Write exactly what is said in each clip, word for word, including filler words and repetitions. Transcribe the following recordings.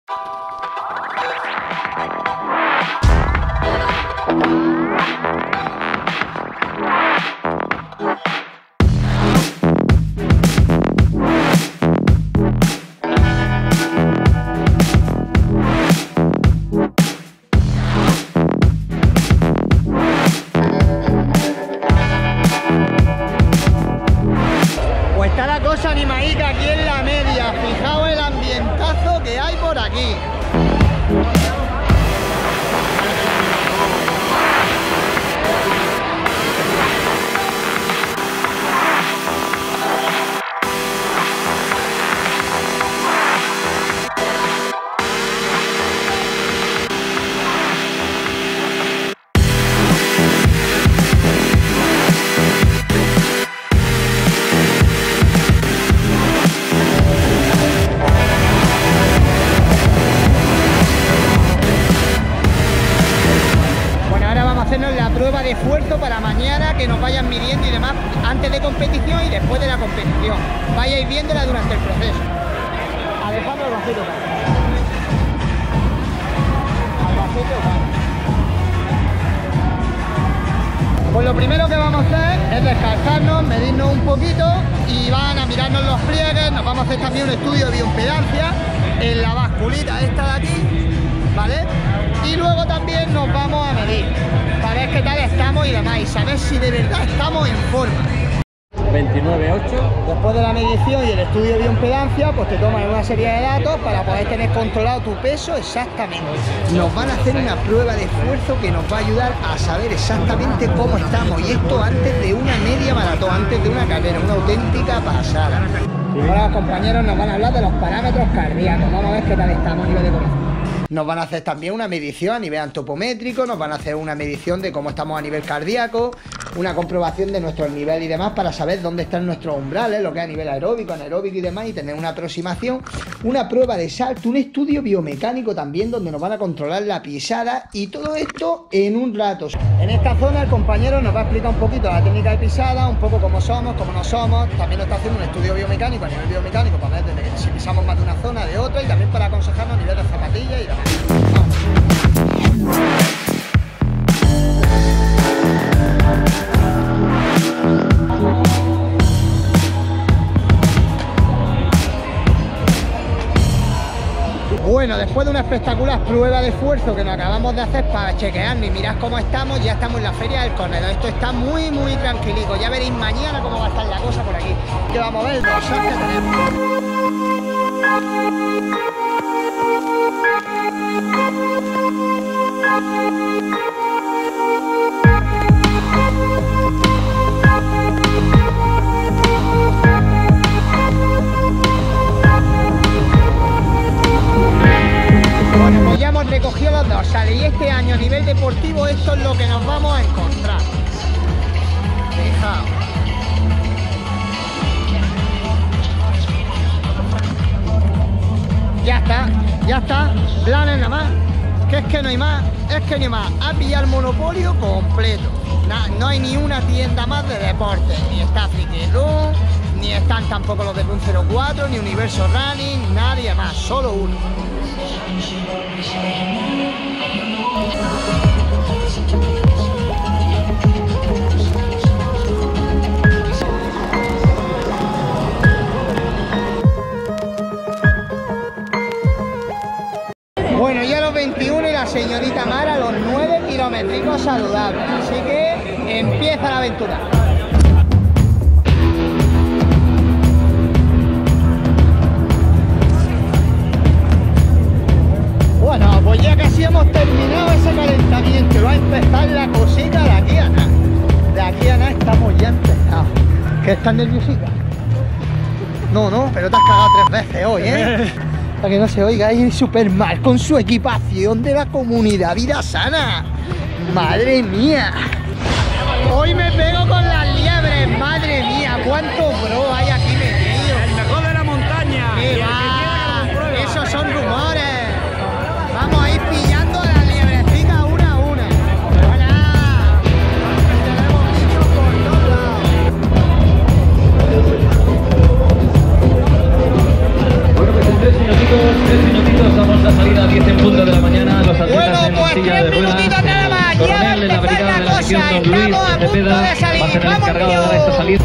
Pues está la cosa animadica aquí en la media. Fijaos el ambientazo que hay por aquí. Hacernos la prueba de esfuerzo para mañana, que nos vayan midiendo y demás antes de competición y después de la competición. Vayáis viéndola durante el proceso. Alejandro Albacete. Albacete. Pues lo primero que vamos a hacer es descansarnos, medirnos un poquito y van a mirarnos los pliegues. Nos vamos a hacer también un estudio de bioimpedancia en la basculita esta de aquí, ¿vale? Y luego también nos vamos a medir para ver qué tal estamos y demás, y saber si de verdad estamos en forma. veintinueve ocho. Después de la medición y el estudio de bioimpedancia, pues te toman una serie de datos para poder tener controlado tu peso exactamente. Nos van a hacer una prueba de esfuerzo que nos va a ayudar a saber exactamente cómo estamos, y esto antes de una media maratón, antes de una carrera, una auténtica pasada. Ahora los compañeros nos van a hablar de los parámetros cardíacos. Vamos a ver qué tal estamos a nivel de corazón. Nos van a hacer también una medición a nivel antropométrico, nos van a hacer una medición de cómo estamos a nivel cardíaco, una comprobación de nuestros niveles y demás para saber dónde están nuestros umbrales, lo que es a nivel aeróbico, anaeróbico y demás, y tener una aproximación, una prueba de salto, un estudio biomecánico también donde nos van a controlar la pisada, y todo esto en un rato. En esta zona el compañero nos va a explicar un poquito la técnica de pisada, un poco cómo somos, cómo no somos. También nos está haciendo un estudio biomecánico a nivel biomecánico para ver si pisamos más de una zona de otra, y también para aconsejarnos a nivel de zapatillas y demás. Bueno, después de una espectacular prueba de esfuerzo que nos acabamos de hacer para chequearnos y mirar cómo estamos, ya estamos en la Feria del Corredor. Esto está muy muy tranquilico. Ya veréis mañana cómo va a estar la cosa por aquí. Que vamos a ver el dorsal que tenemos. Bueno, pues ya hemos recogido los dorsales, y este año a nivel deportivo esto es lo que nos vamos a encontrar. Fijaos. Ya está, ya está, planes nada más, que es que no hay más, es que no hay más, ha pillado el monopolio completo. No, no hay ni una tienda más de deporte, ni está Friquelón, ni están tampoco los de Run cero cuatro, ni Universo Running, nadie más, solo uno. Bueno, ya los veintiuno y la señorita Mara los nueve kilométricos saludables, así que empieza la aventura. Bueno, pues ya casi hemos terminado ese calentamiento, va a empezar la cosita de aquí a nada. De aquí a nada estamos ya empezados. ¿Qué estás nerviosita? No, no, pero te has cagado tres veces hoy, ¿eh? Para que no se oiga ahí súper mal con su equipación de la comunidad Vida Sana. ¡Madre mía! Hoy me pego con las liebres, madre mía, cuánto pro hay aquí metido. El mejor de la montaña. ¿Qué va? Esos son rumores. Vamos a ir pillando a las liebrecicas una a una. ¡Hola! Tenemos bichos por todos lados. Bueno, pues en tres minutitos, tres minutitos vamos a salir. silla de ruedas. El coronel de la brigada de la región, don Luis Cepeda, va a ser el encargado de dar esta salida.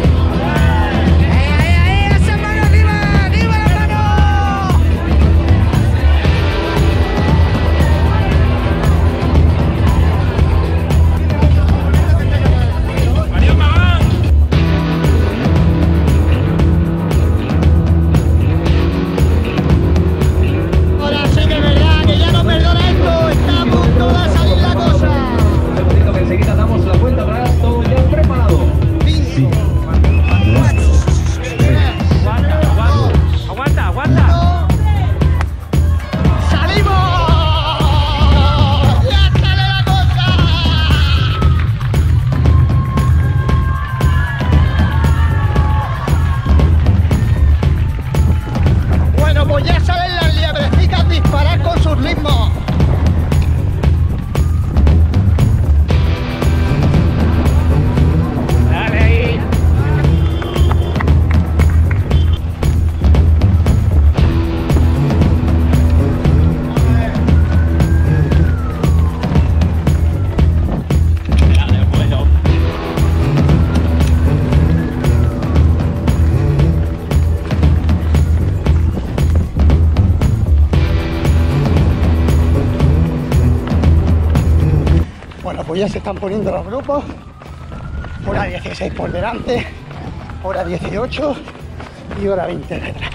Pues ya se están poniendo los grupos, hora dieciséis por delante, hora dieciocho y hora veinte detrás.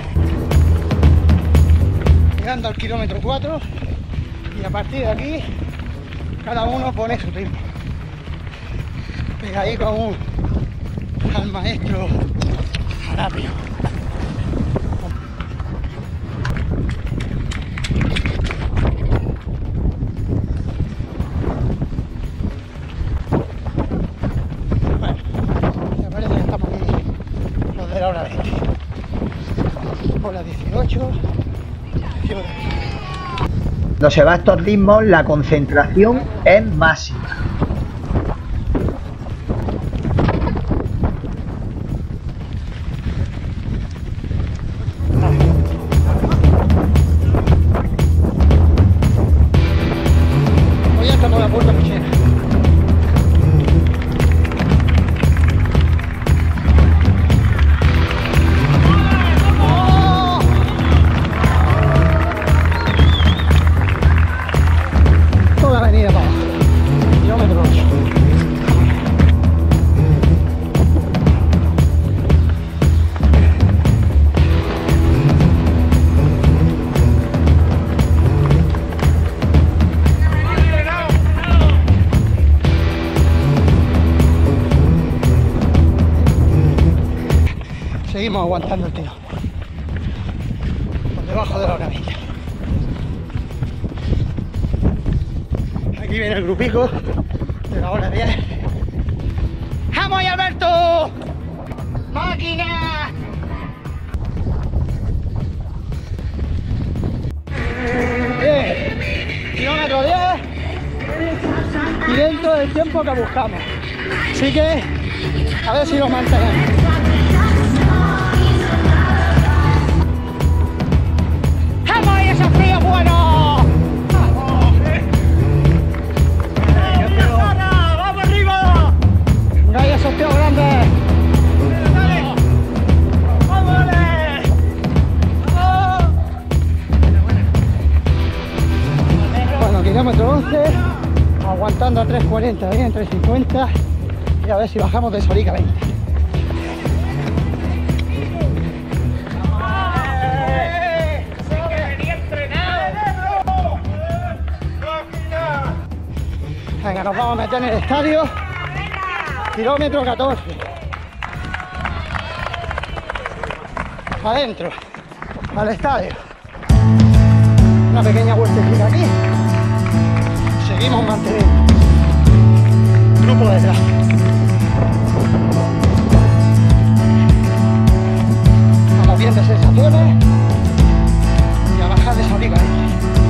Llegando al kilómetro cuatro y a partir de aquí cada uno pone su ritmo. Pegadito aún al maestro rápido. Hora veinte, hora dieciocho, cuando se va a estos ritmos la concentración es máxima. Hoy ya estamos a la puerta cochera. Seguimos aguantando el tiro por debajo de la hora veinte. Aquí viene el grupico de la hora diez. ¡Vamos ahí, Alberto! ¡Máquina! Bien, kilómetro diez y dentro del tiempo que buscamos. Así que a ver si lo mantenemos. ¡Frío bueno! ¡Vamos! ¡Vamos arriba! ¡Venga, esos tíos grandes! ¡Vamos! ¡Vamos! Bueno, kilómetro once, aguantando a tres cuarenta, bien, tres cincuenta y a ver si bajamos de Sorica veinte. Venga, nos vamos a meter en el estadio, kilómetro catorce, adentro, al estadio, una pequeña vueltecita aquí, seguimos manteniendo, grupo detrás, vamos viendo sensaciones y a bajar de Sorica veinte.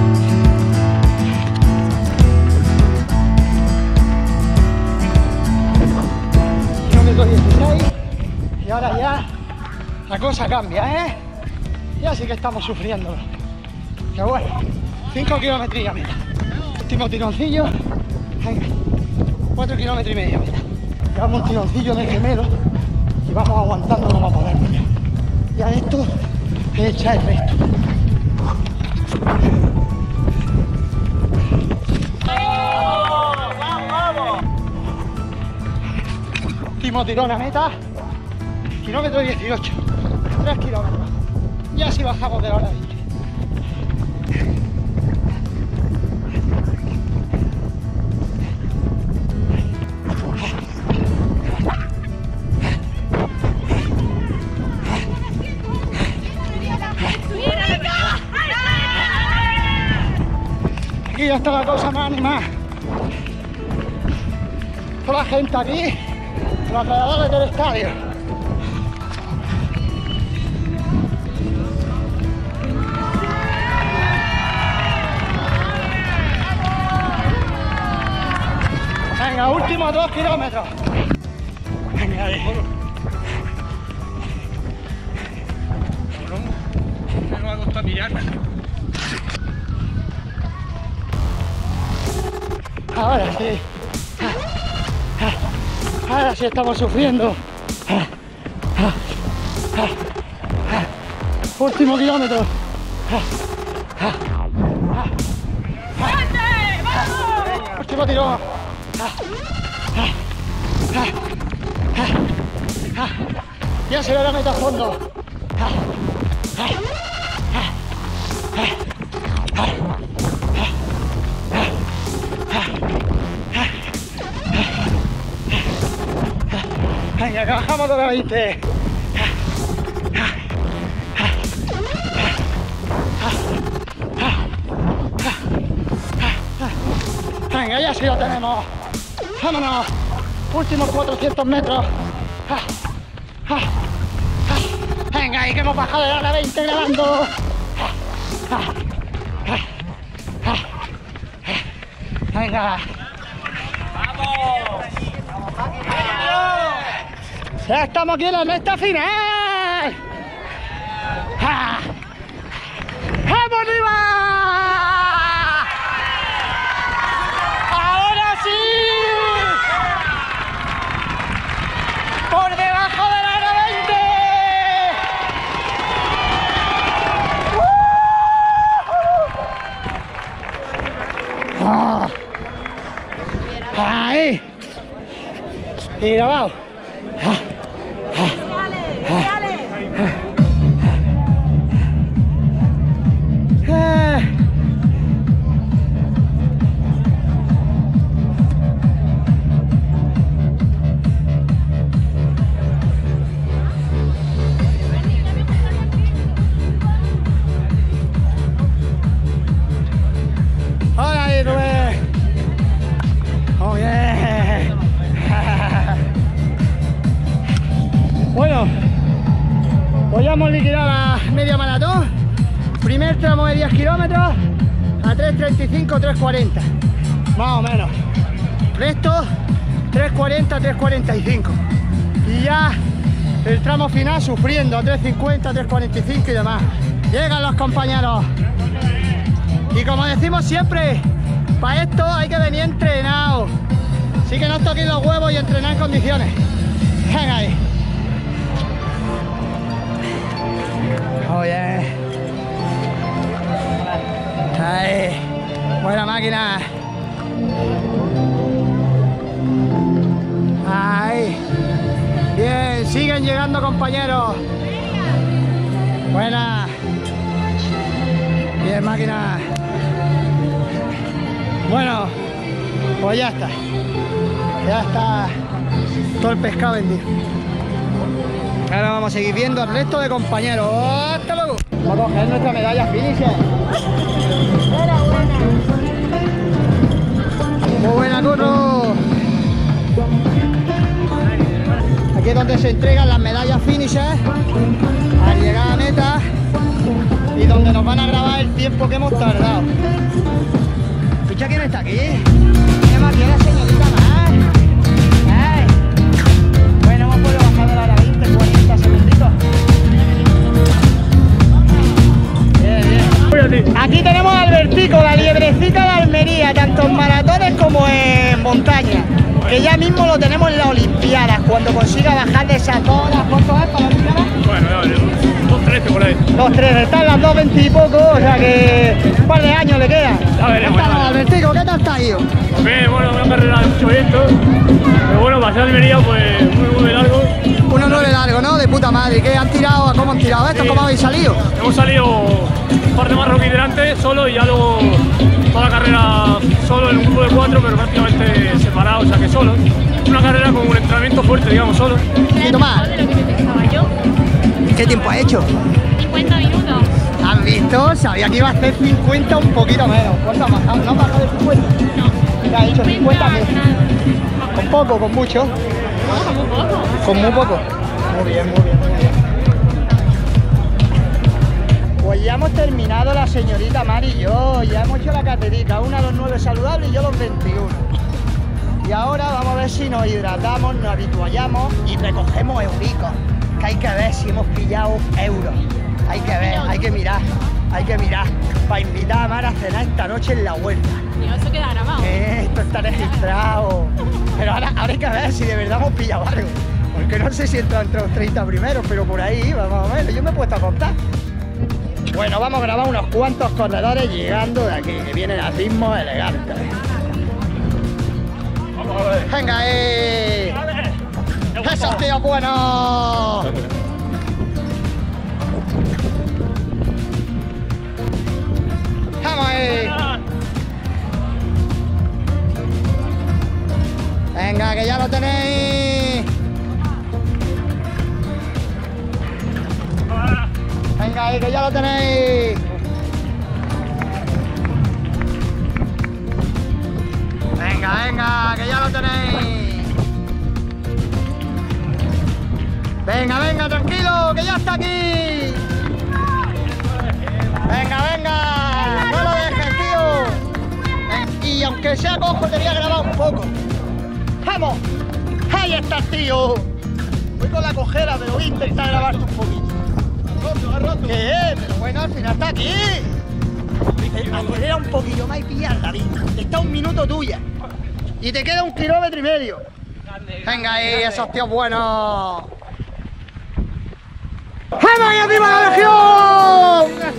dieciséis y ahora ya la cosa cambia, ¿eh? Ya sí que estamos sufriendo. Pero bueno, cinco kilómetros, mira. Último tironcillo. Venga, cuatro kilómetros y medio. Mira. Damos un tironcillo de gemelo y vamos aguantando como podemos. Ya esto es echar el resto. Último tirón a meta. Kilómetro dieciocho. tres kilómetros. Y así bajamos de la hora veinte. Aquí ya está la cosa más animada. Toda la gente aquí, los alrededores del estadio. Venga, últimos dos kilómetros. Venga, ahí. No me va a costar mirar. Ahora sí. Ahora sí estamos sufriendo. Último kilómetro. Último tirón. Ya se ve la meta a fondo. Venga, que bajamos de la veinte. Venga, ya sí lo tenemos. Vámonos. Últimos cuatrocientos metros. Venga, y que hemos bajado de la hora veinte grabando. Venga. Ya estamos aquí en la meta final. ¡Ja! ¡Vamos arriba! ¡Ahora sí! ¡Por debajo de la hora veinte! ¡Uh! ¡Ah! ¡Ahí! Y grabado. ¡Ah! Hola, Rubén. Oh, yeah. Bueno, pues ya hemos liquidado la media maratón. Primer tramo de diez kilómetros a tres treinta y cinco, tres cuarenta, más o menos. Resto tres cuarenta, tres cuarenta y cinco. Y ya el tramo final sufriendo a tres cincuenta, tres cuarenta y cinco y demás. Llegan los compañeros. Y como decimos siempre, para esto hay que venir entrenado. Así que no os toquéis los huevos y entrenar en condiciones. Venga ahí. Oye. Ahí. Buena máquina. Ahí. Bien, siguen llegando compañeros. Buena. Bien, máquina. Bueno, pues ya está. Ya está todo el pescado vendido. Ahora vamos a seguir viendo al resto de compañeros. ¡Hasta luego! Vamos a coger nuestra medalla finisher. Muy buena, Curro. Aquí es donde se entregan las medallas finisher al llegar a meta y donde nos van a grabar el tiempo que hemos tardado. Ficha, ¿quién está aquí? Tenemos aquí a la señorita más. Ay. Bueno, hemos podido bajar de la hora veinte, cuarenta segunditos. Bien, bien. Aquí tenemos a Albertico, la liebrecita de Almería, tanto montaña, que ya mismo lo tenemos en las Olimpiadas, cuando consiga bajar de esas dos horas. ¿Cuánto es para la Olimpiada? Bueno, ya veremos. dos trece por ahí. dos trece, están las dos veinte y poco, o sea que un par de años le quedan. Ya veremos. Albertico, ¿qué tal está ido? Bien, bueno, una carrera de mucho viento. Pero bueno, para ser Almería, pues muy, muy largo. uno nueve largo, ¿no? De puta madre. ¿Qué han tirado? ¿Cómo han tirado esto? Sí. ¿Cómo habéis salido? Hemos salido un par de marroquíes delante, solo, y ya luego toda la carrera solo en un grupo de cuatro, pero prácticamente separado, o sea que solo. Una carrera con un entrenamiento fuerte, digamos, solo. Un poquito más. De lo que me pensaba yo. ¿Qué tiempo ha hecho? cincuenta minutos. ¿Han visto? Sabía que iba a hacer cincuenta, un poquito menos. ¿Cuánto ha bajado? ¿No ha bajado de cincuenta? No. ¿Qué ha hecho? ¿cincuenta? Nada. ¿Con poco? ¿Con mucho? No, con muy poco. ¿Con muy poco? Muy bien, muy bien, muy bien. Pues ya hemos terminado la señorita Mari y yo. Ya hemos hecho la carrerica. Una a los nueve saludables y yo los veintiuno. Y ahora vamos a ver si nos hidratamos, nos habituallamos y recogemos euricos. Que hay que ver si hemos pillado euros. Hay que ver, hay que mirar, hay que mirar. Para invitar a Mar a cenar esta noche en la huerta. Dios, eso queda grabado. Eh, esto está registrado. Pero ahora, ahora hay que ver si de verdad hemos pillado algo. Porque no sé si entra entre los treinta primeros, pero por ahí iba más o menos. Yo me he puesto a contar. Bueno, vamos a grabar unos cuantos corredores llegando de aquí, que vienen a ritmos elegantes. Venga, eh. ¡Esos tíos buenos! ¡Vamos ahí! Venga, que ya lo tenéis. Venga ahí, que ya lo tenéis. Venga, venga, que ya lo tenéis. Venga, venga, tranquilo, que ya está aquí. Venga, venga, no lo dejes, tío. Y aunque sea cojo, te voy a grabar un poco. ¡Vamos! ¡Ahí estás, tío! Voy con la cojera, pero voy a intentar grabarte un poquito. Roto, roto. ¿Qué es? Pero bueno, al final está aquí. Acelera un poquillo más y pillar la vida. Está un minuto tuya. Y te queda un kilómetro y medio. Venga ahí, esos tíos buenos. ¡Vamos ahí arriba la legión!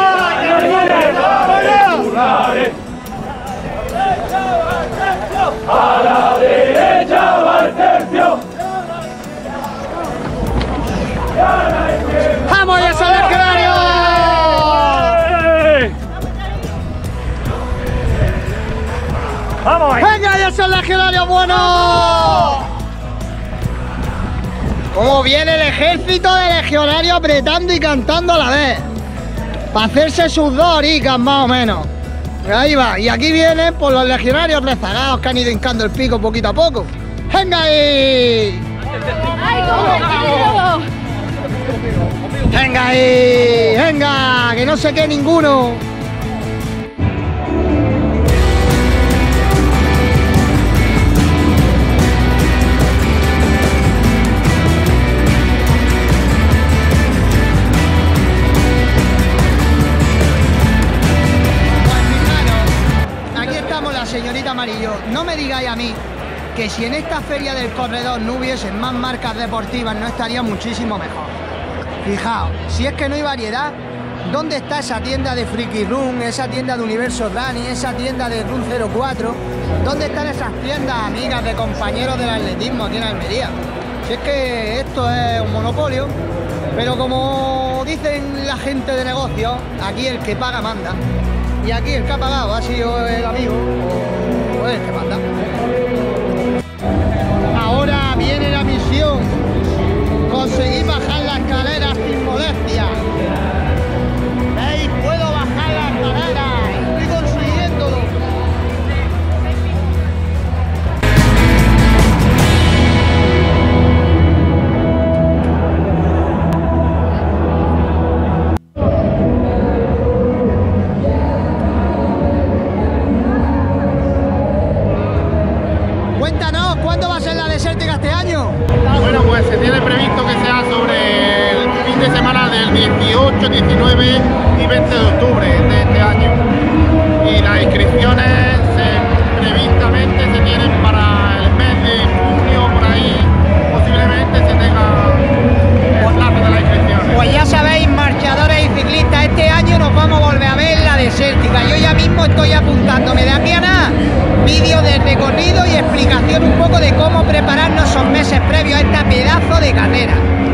A la derecha va el tercio. ¡Vamos ya, esos legionarios! ¡Vamos! ¡Venga ya, esos legionarios buenos! ¿Cómo viene el ejército de legionarios apretando y cantando a la vez? Para hacerse sus dos horicas más o menos. Ahí va, y aquí vienen por los legionarios rezagados que han ido hincando el pico poquito a poco. ¡Venga ahí! ¡Ay, cómo! ¡Venga ahí! ¡Venga! ¡Que no se quede ninguno! Señorita Amarillo, no me digáis a mí que si en esta feria del corredor no hubiesen más marcas deportivas no estaría muchísimo mejor. Fijaos, si es que no hay variedad, ¿dónde está esa tienda de Freaky Run, esa tienda de Universo Running, esa tienda de Run cero cuatro? ¿Dónde están esas tiendas amigas de compañeros del atletismo aquí en Almería? Si es que esto es un monopolio, pero como dicen la gente de negocios, aquí el que paga manda. Y aquí el que ha pagado ha sido el amigo o el que manda. Ahora viene la misión. Conseguí bajar la escalera sin modestia. ¿Veis? Puedo bajar la escalera. Estoy consiguiéndolo. ¿Cuándo va a ser la desértica este año? Bueno, pues se tiene previsto que sea sobre el fin de semana del dieciocho, diecinueve y veinte de octubre de este año. Y las inscripciones eh, previstamente se tienen mismo estoy apuntándome de aquí a nada vídeo de recorrido y explicación un poco de cómo prepararnos esos meses previos a esta pedazo de carrera.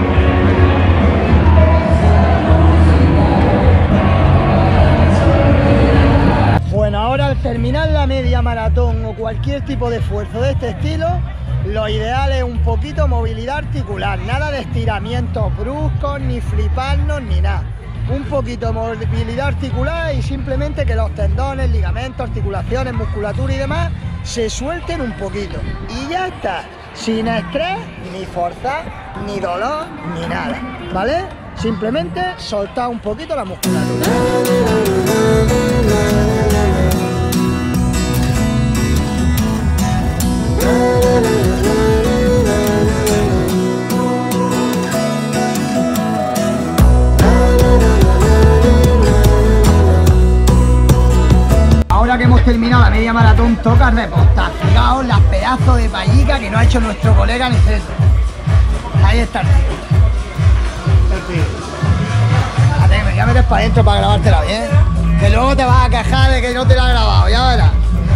Bueno, ahora al terminar la media maratón o cualquier tipo de esfuerzo de este estilo, lo ideal es un poquito movilidad articular, nada de estiramientos bruscos, ni fliparnos, ni nada. Un poquito de movilidad articular y simplemente que los tendones, ligamentos, articulaciones, musculatura y demás se suelten un poquito. Y ya está, sin estrés, ni forzar, ni dolor, ni nada, ¿vale? Simplemente soltar un poquito la musculatura. Ahora que hemos terminado la media maratón, toca repostar. Fijaos las pedazos de pallica que nos ha hecho nuestro colega Niceto. Ahí está el tío. El tío. Fíjate, me voy a meter para adentro para grabártela bien. Que luego te vas a quejar de que no te la he grabado, ya verás.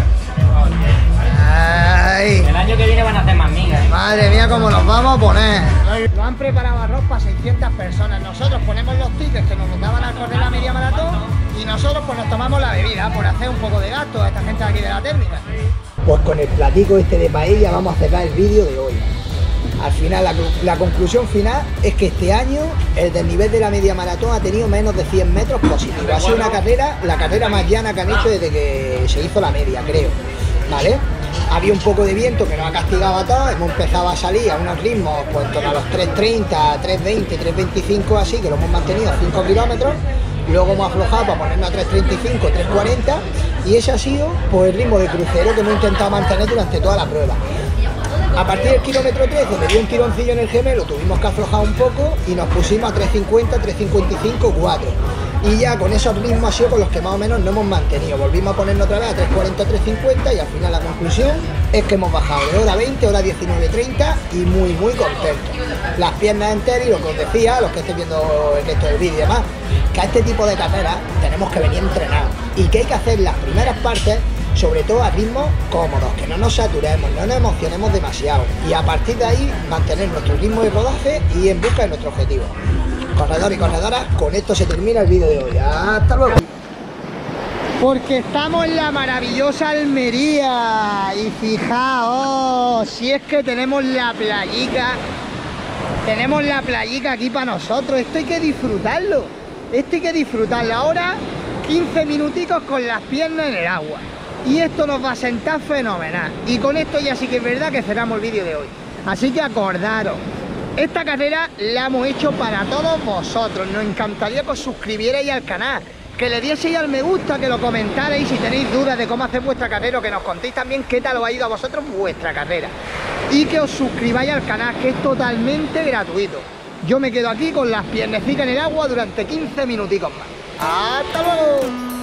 Ay. El año que viene van a hacer más migas. ¿eh? Madre mía, cómo nos vamos a poner. Nos han preparado arroz para seiscientas personas. Nosotros ponemos los tickets que nos mandaban a correr la media maratón y nosotros pues nos tomamos la bebida por hacer un poco de gasto a esta gente de aquí de la térmica. Pues con el platico este de paella vamos a cerrar el vídeo de hoy. Al final, la, la conclusión final es que este año el desnivel de la media maratón ha tenido menos de cien metros positivos. Ha sido una carrera, la carrera más llana que han hecho desde que se hizo la media, creo. ¿Vale? Había un poco de viento que nos ha castigado a todos, hemos empezado a salir a unos ritmos pues en torno a los tres treinta, tres veinte, tres veinticinco así, que lo hemos mantenido a cinco kilómetros, luego hemos aflojado para ponernos a tres treinta y cinco, tres cuarenta y ese ha sido pues el ritmo de crucero que hemos intentado mantener durante toda la prueba. A partir del kilómetro tres, donde dio un tironcillo en el gemelo, tuvimos que aflojar un poco y nos pusimos a tres cincuenta, tres cincuenta y cinco, cuatro. Y ya con esos ritmos ha sido con los que más o menos no hemos mantenido. Volvimos a ponernos otra vez a tres cuarenta, tres cincuenta y al final la conclusión es que hemos bajado de hora veinte, hora diecinueve treinta y muy muy contentos. Las piernas enteras y lo que os decía, los que estéis viendo el resto del vídeo y demás, que a este tipo de carreras tenemos que venir entrenados y que hay que hacer las primeras partes sobre todo a ritmos cómodos, que no nos saturemos, no nos emocionemos demasiado y a partir de ahí mantener nuestro ritmo de rodaje y en busca de nuestro objetivo. Corredores y corredoras, con esto se termina el vídeo de hoy. ¡Hasta luego! Porque estamos en la maravillosa Almería y fijaos, si es que tenemos la playica, tenemos la playica aquí para nosotros, esto hay que disfrutarlo, esto hay que disfrutarlo. Ahora quince minuticos con las piernas en el agua y esto nos va a sentar fenomenal y con esto ya sí que es verdad que cerramos el vídeo de hoy. Así que acordaros, esta carrera la hemos hecho para todos vosotros. Nos encantaría que os suscribierais al canal, que le dieseis al me gusta, que lo comentarais si tenéis dudas de cómo hacer vuestra carrera o que nos contéis también qué tal os ha ido a vosotros vuestra carrera. Y que os suscribáis al canal, que es totalmente gratuito. Yo me quedo aquí con las piernecitas en el agua durante quince minuticos más. ¡Hasta luego!